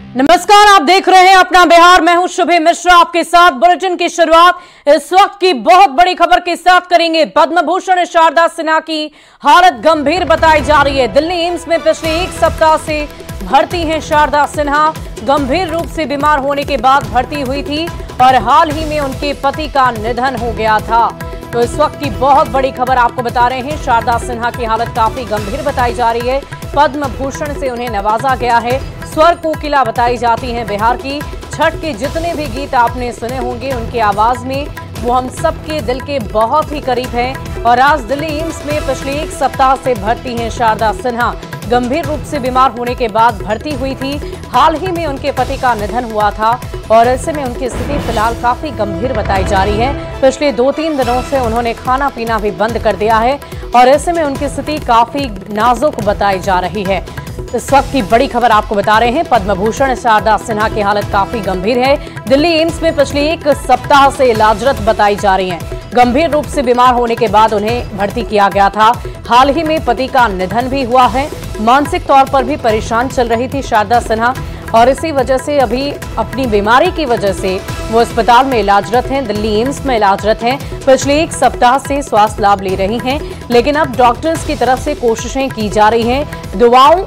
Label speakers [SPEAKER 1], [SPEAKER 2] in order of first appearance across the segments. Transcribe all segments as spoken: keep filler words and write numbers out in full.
[SPEAKER 1] नमस्कार, आप देख रहे हैं अपना बिहार। मैं हूं शुभे मिश्रा आपके साथ। बुलेटिन की शुरुआत इस वक्त की बहुत बड़ी खबर के साथ करेंगे। पद्म भूषण शारदा सिन्हा की हालत गंभीर बताई जा रही है। दिल्ली एम्स में पिछले एक सप्ताह से भर्ती हैं शारदा सिन्हा। गंभीर रूप से बीमार होने के बाद भर्ती हुई थी और हाल ही में उनके पति का निधन हो गया था। तो इस वक्त की बहुत बड़ी खबर आपको बता रहे हैं। शारदा सिन्हा की हालत काफी गंभीर बताई जा रही है। पद्म भूषण से उन्हें नवाजा गया है। स्वर कोकिला बताई जाती हैं बिहार की। छठ के जितने भी गीत आपने सुने होंगे उनकी आवाज में वो हम सबके दिल के बहुत ही करीब हैं। और आज दिल्ली एम्स में पिछले एक सप्ताह से भर्ती हैं शारदा सिन्हा। गंभीर रूप से बीमार होने के बाद भर्ती हुई थी। हाल ही में उनके पति का निधन हुआ था और ऐसे में उनकी स्थिति फिलहाल काफी गंभीर बताई जा रही है। पिछले दो तीन दिनों से उन्होंने खाना पीना भी बंद कर दिया है और ऐसे में उनकी स्थिति काफी नाजुक बताई जा रही है। इस वक्त की बड़ी खबर आपको बता रहे हैं। पद्म भूषण शारदा सिन्हा की हालत काफी गंभीर है। दिल्ली एम्स में पिछले एक सप्ताह से इलाजरत बताई जा रही हैं। गंभीर रूप से बीमार होने के बाद उन्हें भर्ती किया गया था। हाल ही में पति का निधन भी हुआ है। मानसिक तौर पर भी परेशान चल रही थी शारदा सिन्हा और इसी वजह से अभी अपनी बीमारी की वजह से वो अस्पताल में इलाजरत हैं। दिल्ली एम्स में इलाजरत हैं। पिछले एक सप्ताह से स्वास्थ्य लाभ ले रही हैं, लेकिन अब डॉक्टर्स की तरफ से कोशिशें की जा रही हैं। दुआओं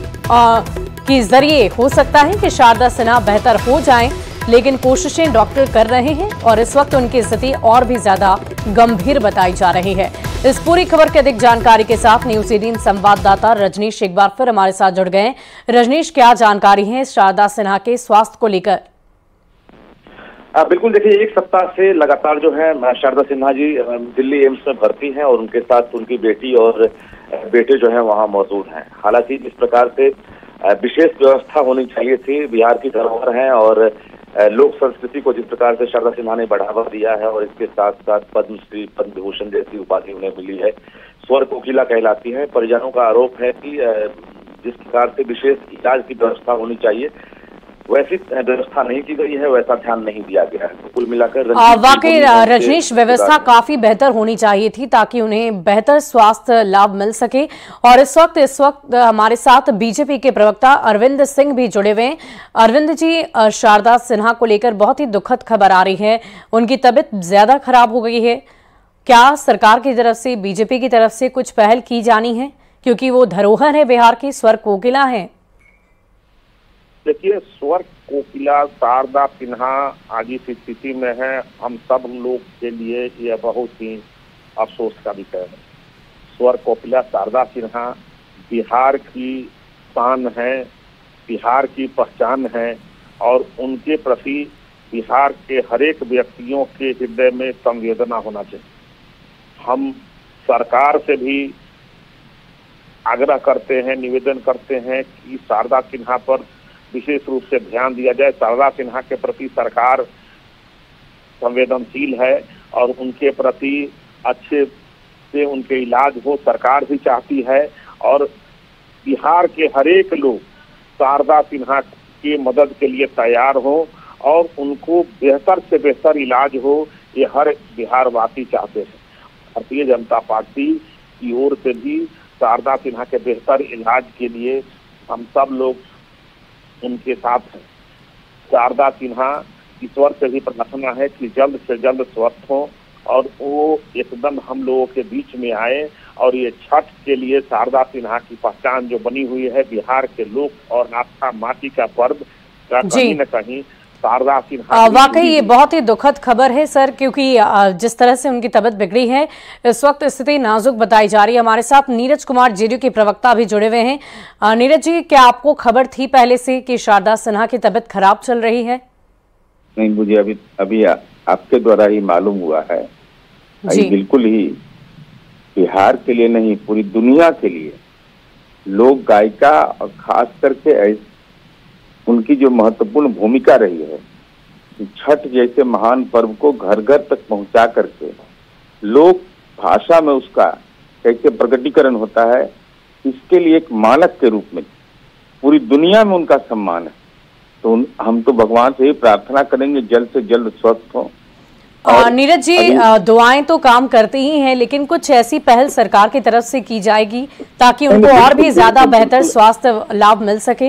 [SPEAKER 1] के जरिए हो सकता है कि शारदा सिन्हा बेहतर हो जाएं, लेकिन कोशिशें डॉक्टर कर रहे हैं और इस वक्त उनकी स्थिति और भी ज्यादा गंभीर बताई जा रही है। इस पूरी खबर की अधिक जानकारी के साथ न्यूज एटीन संवाददाता रजनीश एक बार फिर हमारे साथ जुड़ गए। रजनीश, क्या जानकारी है शारदा सिन्हा के स्वास्थ्य को लेकर?
[SPEAKER 2] बिल्कुल, देखिए, एक सप्ताह से लगातार जो है शारदा सिन्हा जी दिल्ली एम्स में भर्ती हैं और उनके साथ उनकी बेटी और बेटे जो है वहां मौजूद हैं। हालांकि जिस प्रकार से विशेष व्यवस्था होनी चाहिए थी, बिहार की धरोहर है और लोक संस्कृति को जिस प्रकार से शारदा सिन्हा ने बढ़ावा दिया है और इसके साथ साथ पद्मश्री, पद्म भूषण जैसी उपाधि उन्हें मिली है, स्वर कोकिला कहलाती है। परिजनों का आरोप है कि जिस प्रकार से विशेष इलाज की व्यवस्था होनी चाहिए वैसी व्यवस्था नहीं की गई है, वैसा ध्यान नहीं दिया गया है। तो कुल मिलाकर
[SPEAKER 1] वाकई रजनीश, व्यवस्था काफी बेहतर होनी चाहिए थी ताकि उन्हें बेहतर स्वास्थ्य लाभ मिल सके। और इस वक्त इस वक्त हमारे साथ बीजेपी के प्रवक्ता अरविंद सिंह भी जुड़े हुए हैं। अरविंद जी, शारदा सिन्हा को लेकर बहुत ही दुखद खबर आ रही है। उनकी तबीयत ज्यादा खराब हो गई है। क्या सरकार की तरफ से, बीजेपी की तरफ से कुछ पहल की जानी है, क्योंकि वो धरोहर है बिहार की, स्वर कोकिला है?
[SPEAKER 3] देखिए, स्वर कोकिला शारदा सिन्हा आज इस स्थिति में है, हम सब लोग के लिए यह बहुत ही अफसोस का विषय है। स्वर कोकिला शारदा सिन्हा बिहार की शान है, बिहार की पहचान है और उनके प्रति बिहार के हरेक व्यक्तियों के हृदय में संवेदना होना चाहिए। हम सरकार से भी आग्रह करते हैं, निवेदन करते हैं कि शारदा सिन्हा पर विशेष रूप से ध्यान दिया जाए। शारदा सिन्हा के प्रति सरकार संवेदनशील है और उनके प्रति अच्छे से उनके इलाज हो, सरकार भी चाहती है और बिहार के हरेक लोग शारदा सिन्हा की मदद के लिए तैयार हो और उनको बेहतर से बेहतर इलाज हो, ये हर बिहार वासी चाहते हैं। भारतीय जनता पार्टी की ओर से भी शारदा सिन्हा के बेहतर इलाज के लिए हम सब लोग उनके साथ हैं। शारदा सिन्हा ईश्वर से भी प्रार्थना है कि जल्द से जल्द स्वस्थ हो और वो एकदम हम लोगों के बीच में आए। और ये छठ के लिए शारदा सिन्हा की पहचान जो बनी हुई है, बिहार के लोक और आस्था माटी का पर्व का कहीं न कहीं शारदा सिन्हा।
[SPEAKER 1] वाकई ये बहुत ही दुखद खबर है सर, क्योंकि जिस तरह से उनकी तबीयत बिगड़ी है, इस वक्त स्थिति नाजुक बताई जा रही है। हमारे साथ नीरज कुमार, जेडीयू के प्रवक्ता भी जुड़े हुए हैं। नीरज जी, क्या आपको खबर थी पहले से कि शारदा सिन्हा की तबीयत खराब चल रही है?
[SPEAKER 4] नहीं, मुझे अभी अभी आपके द्वारा ही मालूम हुआ है। बिल्कुल ही बिहार के लिए नहीं, पूरी दुनिया के लिए लोक गायिका और खास करके उनकी जो महत्वपूर्ण भूमिका रही है, छठ जैसे महान पर्व को घर घर तक पहुंचा करके लोक भाषा में उसका कैसे प्रकटीकरण होता है, इसके लिए एक मानक के रूप में पूरी दुनिया में उनका सम्मान है। तो हम तो भगवान से ही प्रार्थना करेंगे जल्द से जल्द स्वस्थ हो।
[SPEAKER 1] नीरज जी, दुआएं तो काम करती ही हैं, लेकिन कुछ ऐसी पहल सरकार की तरफ से की जाएगी ताकि उनको और भी ज्यादा बेहतर स्वास्थ्य लाभ मिल सके?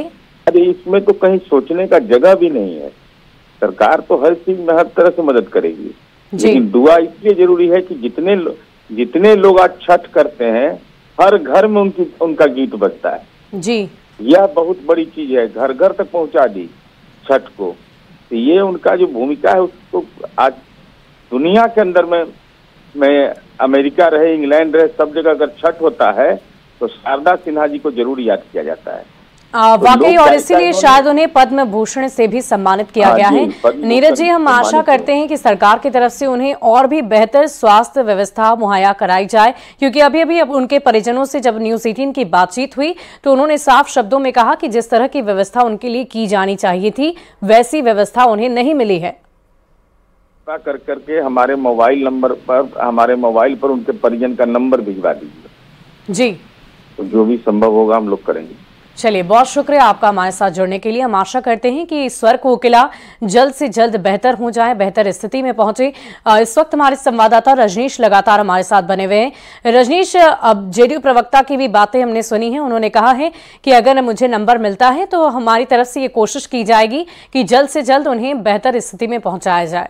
[SPEAKER 4] अरे इसमें तो कहीं सोचने का जगह भी नहीं है। सरकार तो हर चीज में हर तरह से मदद करेगी, लेकिन दुआ इसलिए जरूरी है कि जितने लो, जितने लोग आज छठ करते हैं हर घर में उनकी उनका गीत बजता है
[SPEAKER 1] जी। यह
[SPEAKER 4] बहुत बड़ी चीज है, घर घर तक पहुंचा दी छठ को। तो ये उनका जो भूमिका है उसको आज दुनिया के अंदर में में अमेरिका रहे, इंग्लैंड रहे, सब जगह अगर छठ होता है तो शारदा सिन्हा जी को जरूर याद किया जाता है।
[SPEAKER 1] वाकई, और इसीलिए शायद उन्हें पद्म भूषण से भी सम्मानित किया गया है। नीरज जी, हम आशा करते हैं कि सरकार की तरफ से उन्हें और भी बेहतर स्वास्थ्य व्यवस्था मुहैया कराई जाए, क्योंकि अभी अभी अब उनके परिजनों से जब न्यूज़ अठारह की बातचीत हुई तो उन्होंने साफ शब्दों में कहा कि जिस तरह की व्यवस्था उनके लिए की जानी चाहिए थी वैसी व्यवस्था उन्हें नहीं मिली है।
[SPEAKER 4] कर करके हमारे मोबाइल नंबर पर हमारे मोबाइल पर उनके परिजन का नंबर भिजवा दीजिए
[SPEAKER 1] जी,
[SPEAKER 4] तो जो भी संभव होगा हम लोग करेंगे।
[SPEAKER 1] चलिए, बहुत शुक्रिया आपका हमारे साथ जुड़ने के लिए। हम आशा करते हैं कि स्वर कोकिला जल्द से जल्द बेहतर हो जाए, बेहतर स्थिति में पहुंचे। इस वक्त हमारे संवाददाता रजनीश लगातार हमारे साथ बने हुए हैं। रजनीश, अब जेडीयू प्रवक्ता की भी बातें हमने सुनी हैं। उन्होंने कहा है कि अगर मुझे नंबर मिलता है तो हमारी तरफ से ये कोशिश की जाएगी कि जल्द से जल्द उन्हें बेहतर स्थिति में पहुंचाया जाए।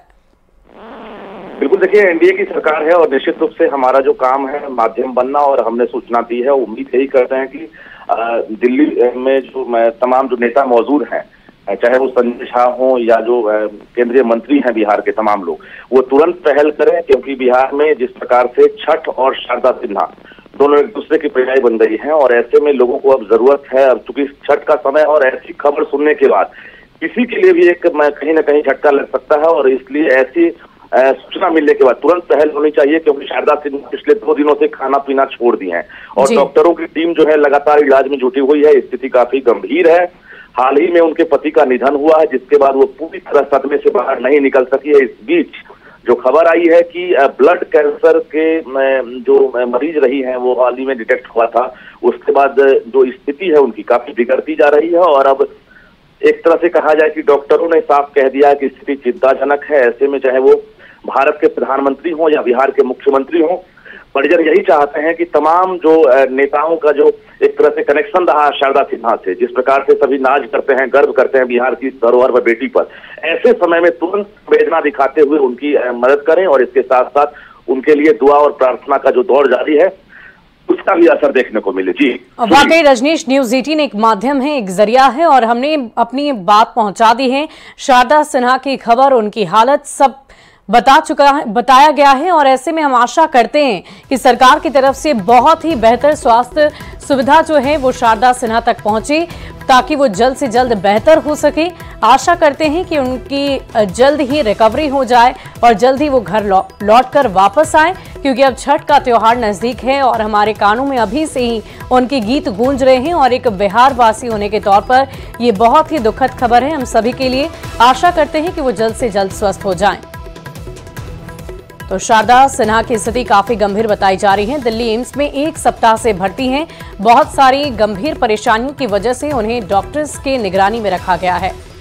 [SPEAKER 2] बिल्कुल, देखिए एनडीए की सरकार है और निश्चित रूप से हमारा जो काम है माध्यम बनना, और हमने सूचना दी है। उम्मीद यही करते हैं कि दिल्ली में जो तमाम जो नेता मौजूद हैं, चाहे वो संजय झा हो या जो केंद्रीय मंत्री हैं बिहार के तमाम लोग, वो तुरंत पहल करें, क्योंकि बिहार में जिस प्रकार से छठ और शारदा सिन्हा दोनों एक दूसरे की पर्याय बन गई हैं, और ऐसे में लोगों को अब जरूरत है, अब चूंकि छठ का समय और ऐसी खबर सुनने के बाद किसी के लिए भी एक कहीं ना कहीं झटका लग सकता है, और इसलिए ऐसी सूचना मिलने के बाद तुरंत पहल होनी चाहिए, क्योंकि शारदा सिन्हा पिछले दो दिनों से खाना पीना छोड़ दी है और डॉक्टरों की टीम जो है लगातार इलाज में जुटी हुई है। स्थिति काफी गंभीर है। हाल ही में उनके पति का निधन हुआ है, जिसके बाद वो पूरी तरह सदमे से बाहर नहीं निकल सकी है। इस बीच जो खबर आई है कि ब्लड कैंसर के जो मरीज रही हैं वो हाल ही में डिटेक्ट हुआ था, उसके बाद जो स्थिति है उनकी काफी बिगड़ती जा रही है, और अब एक तरह से कहा जाए कि डॉक्टरों ने साफ कह दिया कि स्थिति चिंताजनक है। ऐसे में चाहे वो भारत के प्रधानमंत्री हो या बिहार के मुख्यमंत्री हो, परिजन यही चाहते हैं कि तमाम जो नेताओं का जो एक तरह से कनेक्शन रहा शारदा सिन्हा से, जिस प्रकार से सभी नाज करते हैं, गर्व करते हैं बिहार की धरोहर व बेटी पर, ऐसे समय में तुरंत संवेदना दिखाते हुए उनकी मदद करें, और इसके साथ साथ उनके लिए दुआ और प्रार्थना का जो दौर जारी है उसका भी असर देखने को मिले। जी
[SPEAKER 1] वाकई रजनीश, न्यूज़ अठारह एक माध्यम है, एक जरिया है, और हमने अपनी बात पहुंचा दी है। शारदा सिन्हा की खबर, उनकी हालत सब बता चुका है, बताया गया है, और ऐसे में हम आशा करते हैं कि सरकार की तरफ से बहुत ही बेहतर स्वास्थ्य सुविधा जो है वो शारदा सिन्हा तक पहुंचे, ताकि वो जल्द से जल्द बेहतर हो सके। आशा करते हैं कि उनकी जल्द ही रिकवरी हो जाए और जल्द ही वो घर लौट कर वापस आए, क्योंकि अब छठ का त्योहार नजदीक है और हमारे कानों में अभी से ही उनके गीत गूंज रहे हैं, और एक बिहार वासी होने के तौर पर ये बहुत ही दुखद खबर है हम सभी के लिए। आशा करते हैं कि वो जल्द से जल्द स्वस्थ हो जाएं। तो शारदा सिन्हा की स्थिति काफी गंभीर बताई जा रही है। दिल्ली एम्स में एक सप्ताह से भर्ती हैं। बहुत सारी गंभीर परेशानियों की वजह से उन्हें डॉक्टर्स के निगरानी में रखा गया है।